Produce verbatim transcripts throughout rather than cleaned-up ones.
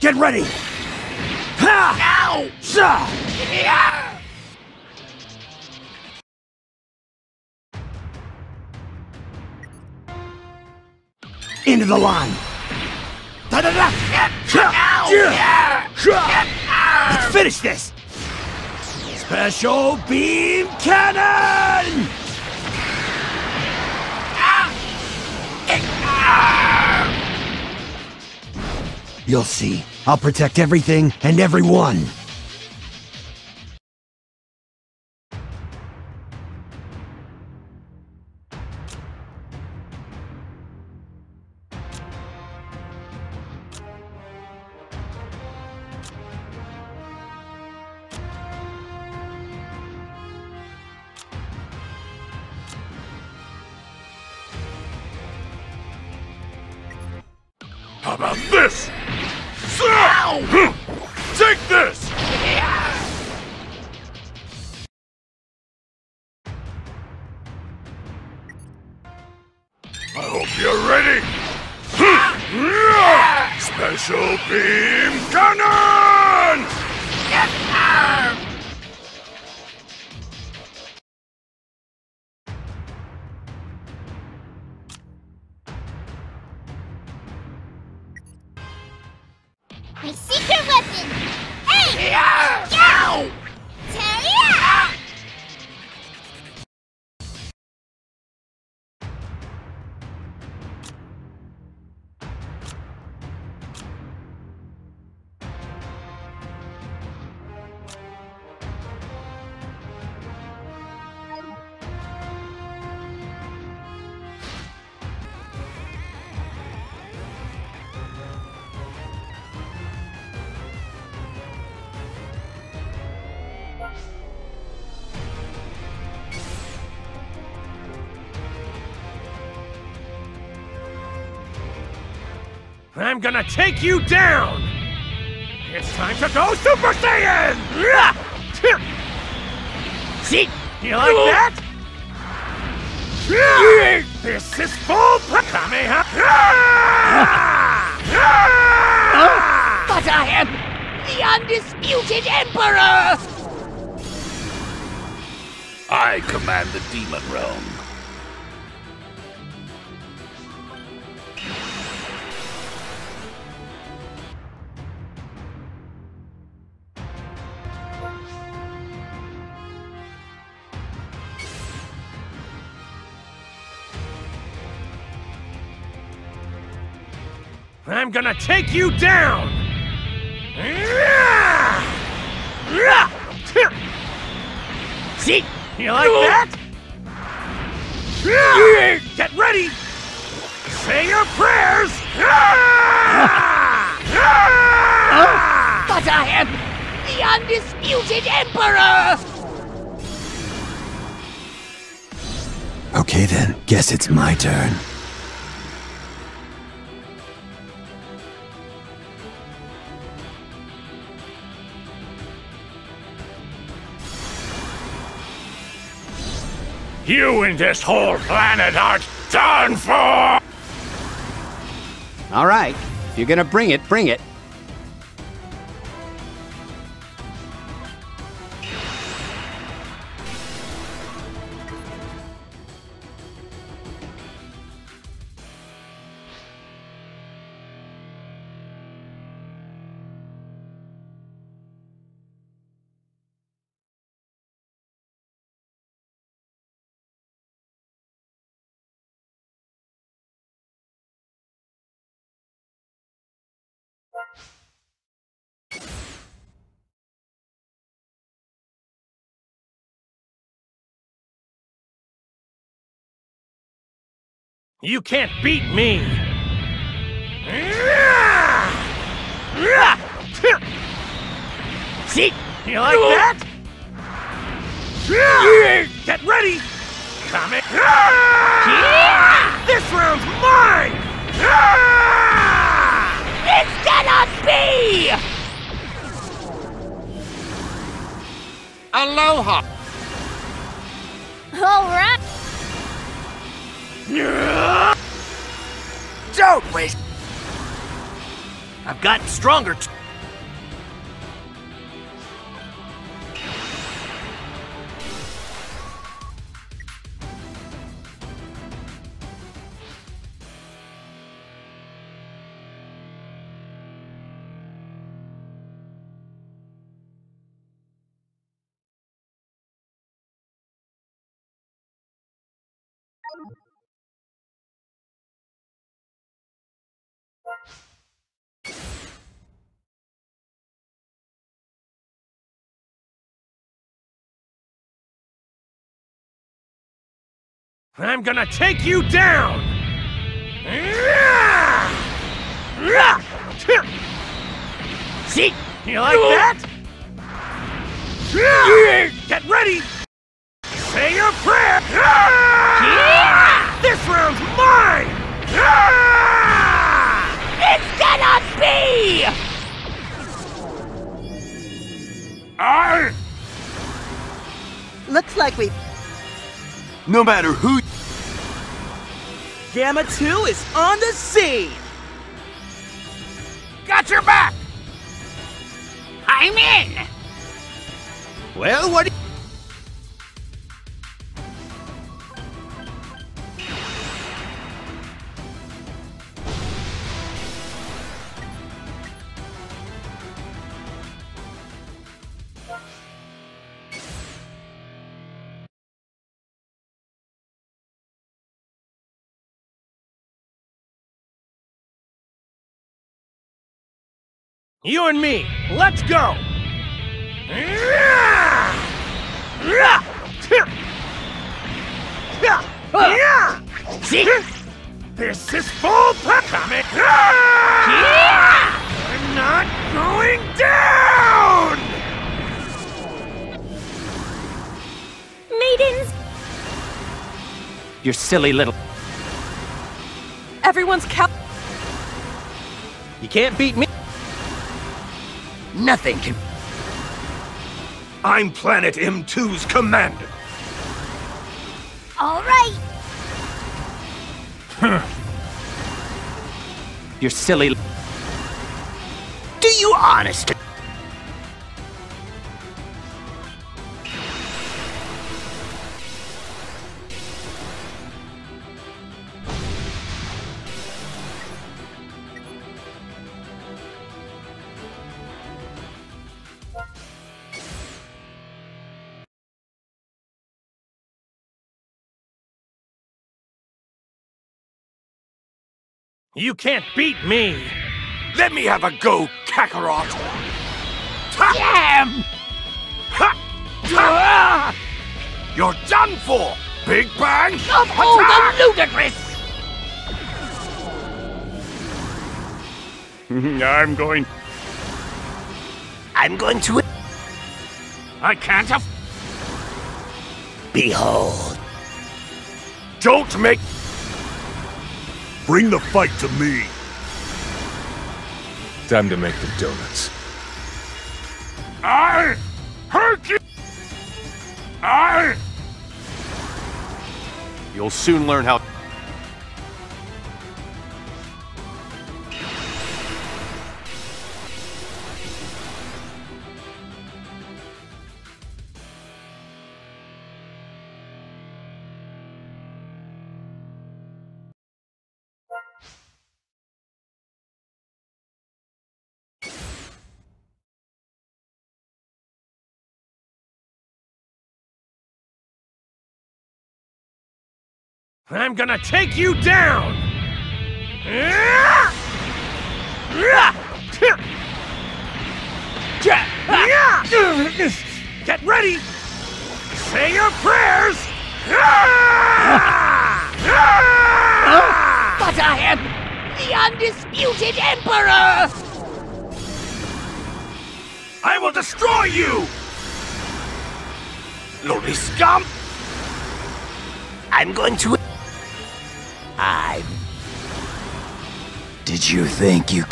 Get ready! Ha! Ow! Sha! Yeah! Into the line! Da-da-da! Ow! Yeah! Let's finish this! Special Beam Cannon! You'll see. I'll protect everything and everyone. How about this? Ow! Take this! I hope you're ready! Special Beam Cannon! My secret weapon! Hey! Yeah! Ow! Terry! I'm gonna take you down! It's time to go Super Saiyan! See? You like that? This is full Kamehameha! But I am the undisputed Emperor! I command the Demon Realm. I'm gonna take you down! See? You like that? Get ready! Say your prayers! But I am the undisputed Emperor! Okay then, guess it's my turn. You and this whole planet are done for! All right, if you're gonna bring it, bring it. You can't beat me! See? You like that? Get ready! Come in! This round's mine! This cannot be! Aloha! All right. Don't waste... I've gotten stronger. T I'm gonna take you down! See? You like that? Get ready! Say your prayer! This round's mine! It's gonna be! I... Looks like we... No matter who... Gamma two is on the scene! Got your back! I'm in! Well, what do you... You and me, let's go! See? This is full coming! I'm not going down! Maidens! You silly little... Everyone's cap... You can't beat me! Nothing can... I'm Planet M two's commander. All right! You silly... Do you honestly... You can't beat me! Let me have a go, Kakarot! Damn! Ha! Ha! You're done for! Big Bang! Of all the ludicrous! I'm going... I'm going to... I can't have... Behold. Don't make... Bring the fight to me. Time to make the donuts. I... hurt you! I... You'll soon learn how... I'm gonna take you down! Get ready! Say your prayers! But I am the undisputed Emperor! I will destroy you! Lonely scum! I'm going to... I... Did you think you...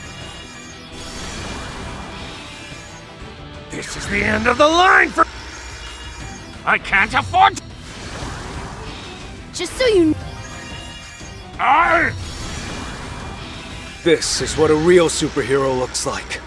This is the end of the line for... I can't afford... Just so you know... I... This is what a real superhero looks like.